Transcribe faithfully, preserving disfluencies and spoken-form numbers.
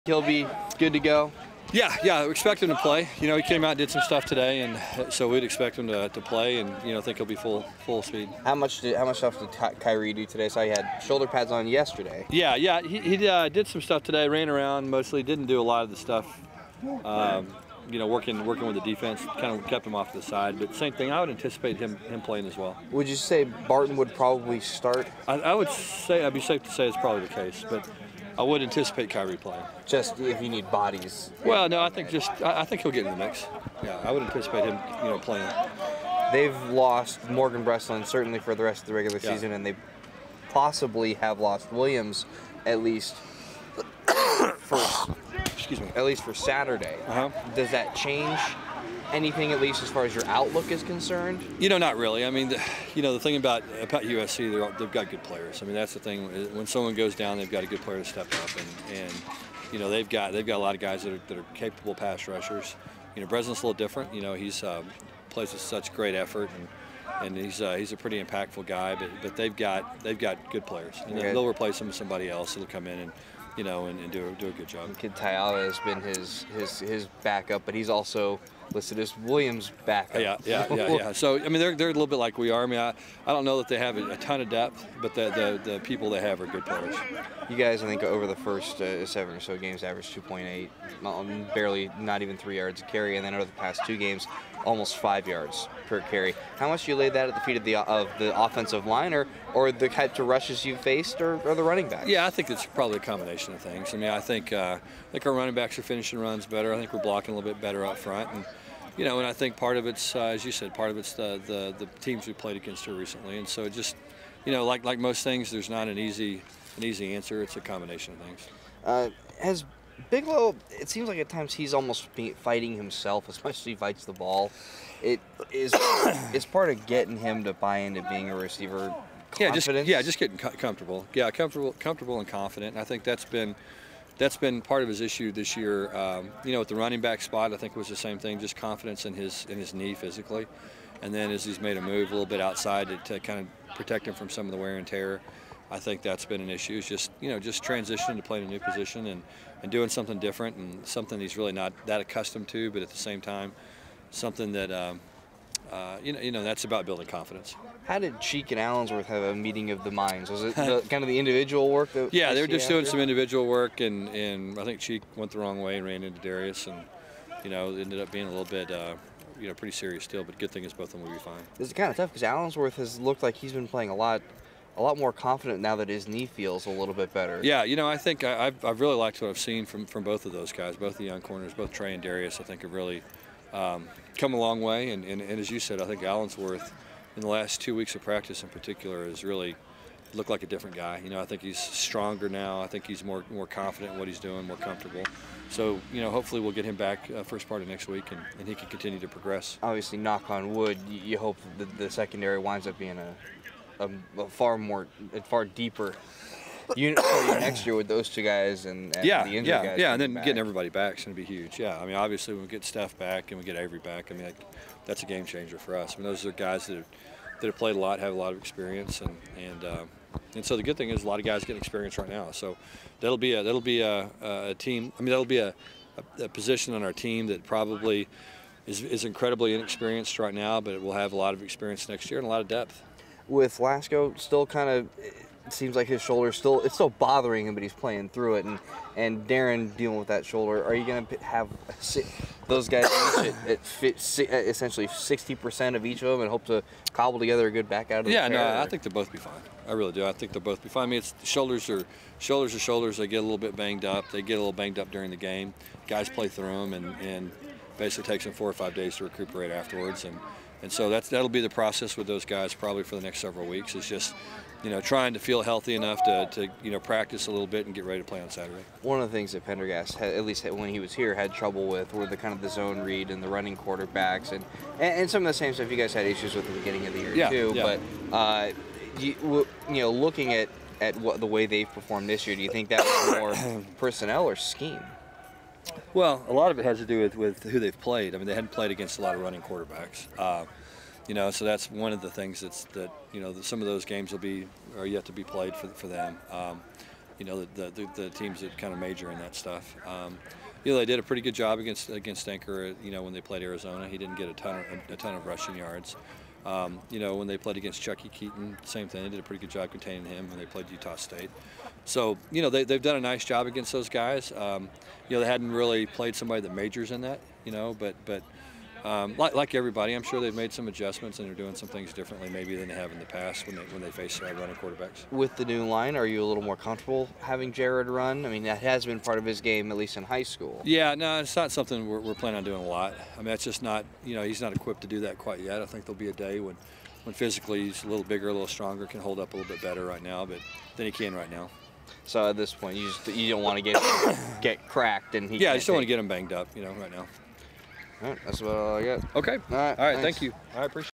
He'll be good to go? Yeah, yeah, we expect him to play. You know, he came out and did some stuff today, and so we'd expect him to, to play, and you know, think he'll be full full speed. How much did how much stuff did Ky Kyrie do today? So he had shoulder pads on yesterday. Yeah, yeah, he, he uh, did some stuff today. Ran around mostly. Didn't do a lot of the stuff. Um, you know, working working with the defense, kind of kept him off to the side. But same thing, I would anticipate him him playing as well. Would you say Barton would probably start? I, I would say I'd be safe to say it's probably the case, but I would anticipate Kyrie playing. Just if you need bodies. Well, no, I think just I, I think he'll get in the mix. Yeah, I would anticipate him, you know, playing. They've lost Morgan Breslin certainly for the rest of the regular yeah. season, and they possibly have lost Williams at least for excuse me at least for Saturday. Uh-huh. Does that change anything, at least as far as your outlook is concerned? You know, not really. I mean, the, you know, the thing about about U S C, they're, they've got good players. I mean, that's the thing. When someone goes down, they've got a good player to step up, and, and you know, they've got they've got a lot of guys that are that are capable pass rushers. You know, Breslin's a little different. You know, he's um, plays with such great effort, and and he's uh, he's a pretty impactful guy. But but they've got they've got good players, and okay. they'll replace him with somebody else that'll come in and. You know, and, and do, do a good job. Kid Tayala has been his, his his backup, but he's also listed as Williams' backup. Yeah, yeah, yeah, yeah. So, I mean, they're, they're a little bit like we are. I mean, I, I don't know that they have a, a ton of depth, but the, the, the people they have are good players. You guys, I think, over the first uh, seven or so games, averaged two point eight, barely, not even three yards a carry, and then over the past two games, almost five yards per carry. How much do you lay that at the feet of the of the offensive line, or or the types of rushes you've faced, or, or the running backs? Yeah, I think it's probably a combination of things. I mean, I think uh, I think our running backs are finishing runs better. I think we're blocking a little bit better up front, and you know, and I think part of it's, uh, as you said, part of it's the, the the teams we played against here recently, and so it just, you know, like like most things, there's not an easy an easy answer. It's a combination of things. Uh, has Bigelow, it seems like at times he's almost fighting himself as much as he fights the ball. It is it's part of getting him to buy into being a receiver. Yeah, just yeah, just getting co comfortable. Yeah, comfortable, comfortable and confident. And I think that's been that's been part of his issue this year. Um, you know, at the running back spot, I think it was the same thing. Just confidence in his in his knee physically, and then as he's made a move a little bit outside to, to kind of protect him from some of the wear and tear, I think that's been an issue. It's just you know just transitioning to playing a new position and and doing something different and something he's really not that accustomed to, but at the same time, something that. Um, Uh, you know, you know that's about building confidence. How did Cheek and Allensworth have a meeting of the minds? Was it the, kind of the individual work? That yeah, they were just doing after? some individual work, and, and I think Cheek went the wrong way and ran into Darius, and you know, it ended up being a little bit, uh, you know, pretty serious still. But good thing is both of them will be fine. It's kind of tough because Allensworth has looked like he's been playing a lot, a lot more confident now that his knee feels a little bit better. Yeah, you know, I think I, I've I've really liked what I've seen from from both of those guys, both the young corners, both Trey and Darius. I think have really. Um, come a long way, and, and, and as you said, I think Allensworth in the last two weeks of practice in particular has really looked like a different guy. You know, I think he's stronger now. I think he's more more confident in what he's doing, more comfortable. So, you know, hopefully we'll get him back uh, first part of next week, and, and he can continue to progress. Obviously, knock on wood, you, you hope that the secondary winds up being a, a, a far more, a far deeper unit for you next year with those two guys and, and yeah, the injured yeah, guys. Yeah, and then back. getting everybody back is going to be huge. Yeah, I mean, obviously when we get Steph back and we get Avery back, I mean, like, that's a game changer for us. I mean, those are guys that have, that have played a lot, have a lot of experience, and and uh, and so the good thing is a lot of guys getting experience right now. So that'll be a that'll be a, a team. I mean, that'll be a, a, a position on our team that probably is is incredibly inexperienced right now, but it will have a lot of experience next year and a lot of depth. With Lasco still kind of. It seems like his shoulder still it's still bothering him, but he's playing through it. And and Darren dealing with that shoulder. Are you going to have those guys each at, at fit, essentially sixty percent of each of them and hope to cobble together a good back out of the Yeah, pair, no, or? I think they'll both be fine. I really do. I think they'll both be fine. I mean, it's shoulders are shoulders are shoulders. They get a little bit banged up. They get a little banged up during the game. Guys play through them, and and basically takes them four or five days to recuperate afterwards. And and so that's that'll be the process with those guys probably for the next several weeks. It's just. You know, trying to feel healthy enough to, to, you know, practice a little bit and get ready to play on Saturday. One of the things that Pendergast, had, at least when he was here, had trouble with were the kind of the zone read and the running quarterbacks, and, and, and some of the same stuff you guys had issues with at the beginning of the year yeah, too. Yeah. But uh, you, you know, looking at at what the way they've performed this year, do you think that was more personnel or scheme? Well, a lot of it has to do with, with who they've played. I mean, they hadn't played against a lot of running quarterbacks. Uh, You know, so that's one of the things that's that you know that some of those games will be are yet to be played for for them. Um, you know, the, the, the teams that kind of major in that stuff. Um, you know, they did a pretty good job against against Anchor, you know, when they played Arizona. He didn't get a ton of, a ton of rushing yards. Um, you know, when they played against Chucky Keaton, same thing. They did a pretty good job containing him when they played Utah State. So, you know, they, they've done a nice job against those guys. Um, you know, they hadn't really played somebody that majors in that, you know, but, but um, like, like everybody, I'm sure they've made some adjustments and they're doing some things differently maybe than they have in the past when they, when they face uh, running quarterbacks. With the new line, are you a little more comfortable having Jared run? I mean, that has been part of his game, at least in high school. Yeah, no, it's not something we're, we're planning on doing a lot. I mean, that's just not, you know, he's not equipped to do that quite yet. I think there'll be a day when, when physically he's a little bigger, a little stronger, can hold up a little bit better right now, but than he can right now. So at this point, you just you don't want to get get cracked, and he yeah, I can't just don't want to take- get him banged up, you know, right now. All right, that's about all I got. Okay. All right, All right. thanks. Thank you. I appreciate it.